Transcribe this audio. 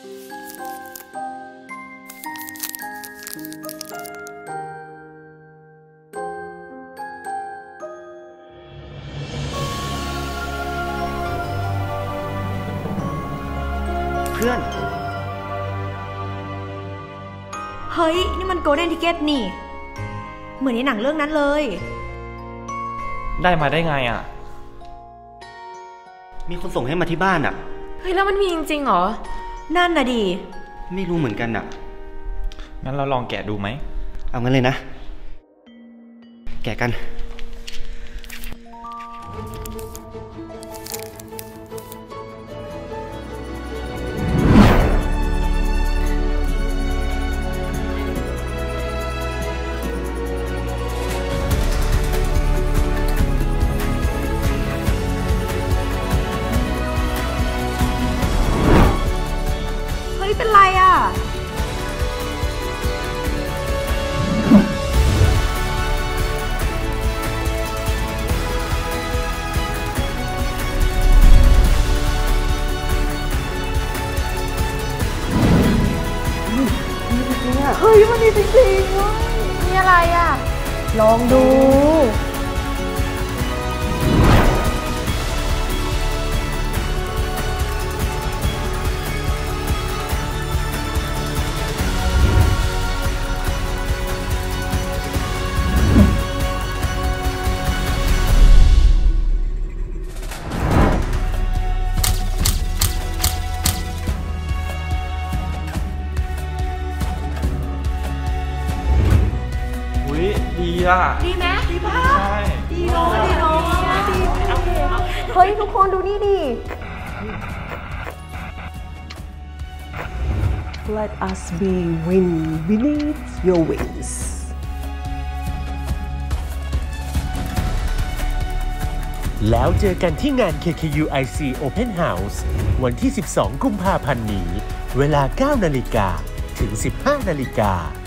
เพื่อนเฮ้ยนี่มันโกลเด้นทิเก็ตนี่เหมือนในหนังเรื่องนั้นเลยได้มาได้ไงอ่ะมีคนส่งให้มาที่บ้านอ่ะเฮ้ยแล้วมันมีจริงๆเหรอนั่นน่ะดิไม่รู้เหมือนกันอ่ะงั้นเราลองแกะดูไหมเอางั้นเลยนะแกะกันเป็นไรอ่ะเฮ้ยมันดีจริงๆเว้ยนี่อะไรอ่ะลองดูดีอ่ะดีไหมดีป่ะใช่ดีเนาะดีเนาะดีเฮ้ยทุกคนดูนี่ดิ Let us be wind beneath your wings แล้วเจอกันที่งาน KKUIC Open House วันที่ 12 กุมภาพันธ์นี้ เวลา 9 นาฬิกาถึง 15 นาฬิกา